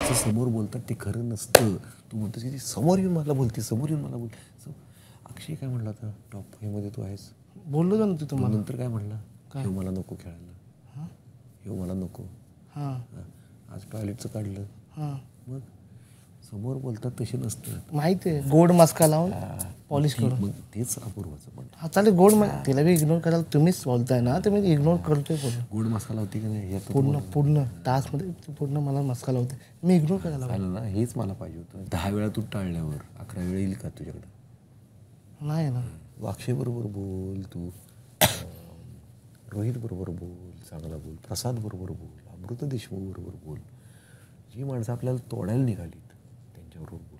असं समोर बोलतात ते खरं नसतं. तू म्हणतोस की ती समोर येऊन मला बोलते, समोर येऊन मला बोलते. अक्षय काय म्हणला होता टॉप 5 मध्ये तू आहेस बोललो ना तू तुम्हाला. नंतर काय म्हणला, हे मला नको खेळायला, हे मला नको. आज टॉयलेटचं काढलं. मग समोर बोलतात तसे नसतं. माहिती आहे, गोड मस्का लावून पॉलिश करून. मग तेच अपूर्वाचं पण. हा चालेल, गोड तिला बी इग्नोर करायला तुम्हीच बोलताय ना, ते मी इग्नोर करतोय पूर्ण. गोड मस्का लावते की नाही पूर्ण तासमध्ये पूर्ण मला मस्का लावते, मी इग्नोर करायला झालं ना. हेच मला पाहिजे होतं. 10 वेळा तू टाळल्यावर 11 वेळा येईल का तुझ्याकडं? नाही ना. अक्षय बरोबर बोल, तू रोहित बरोबर बोल, चांगला बोल, प्रसाद बरोबर बोल, अमृता देशमुख बरोबर बोल. जी माणसं आपल्याला तोडायला निघालीत त्यांच्याबरोबर बोल.